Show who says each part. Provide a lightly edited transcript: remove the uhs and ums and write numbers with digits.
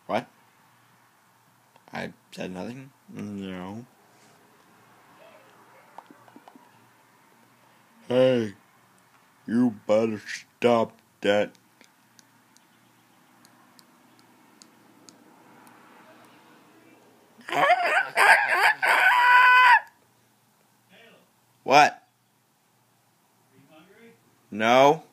Speaker 1: What? I said nothing? No. Hey, you better stop that. What? No.